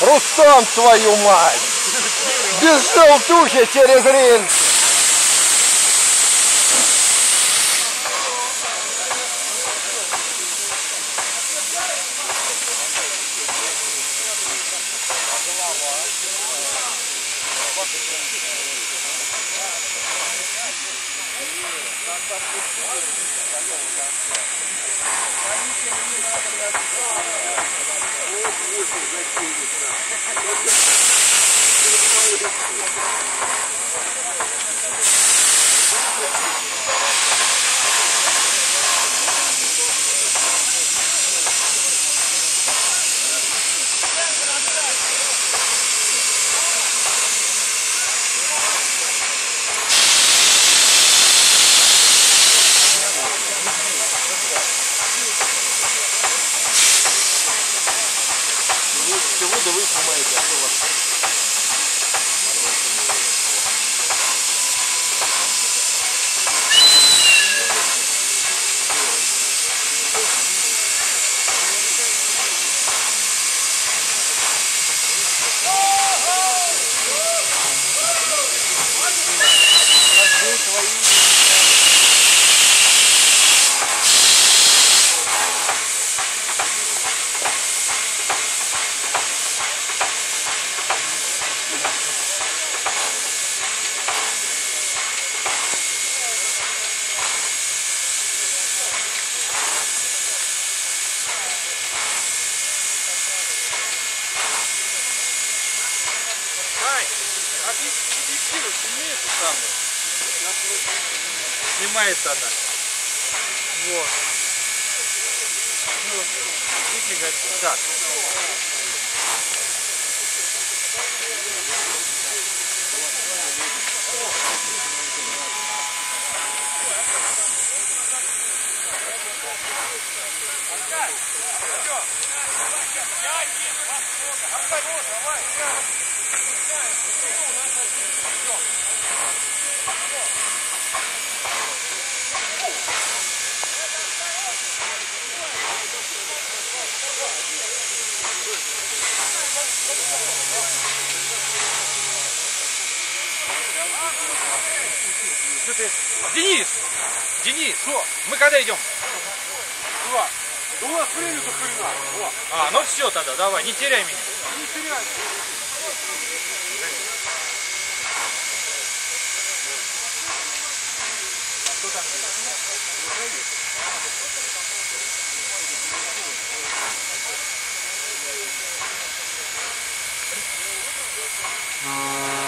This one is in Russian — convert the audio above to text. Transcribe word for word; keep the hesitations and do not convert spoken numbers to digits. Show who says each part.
Speaker 1: Рустам, твою мать! Без желтухи через Рейн!
Speaker 2: Да вы снимаете, а что у вас?
Speaker 3: Объективы снимается самое. Снимается она. Вот. Ну, нифига. Так. Денис! Денис! Что? Мы когда идем?
Speaker 2: Два. Да у нас время до хрена. Два.
Speaker 3: А, ну все тогда, давай, не теряй меня.
Speaker 2: Не теряй.
Speaker 3: Что там?
Speaker 1: А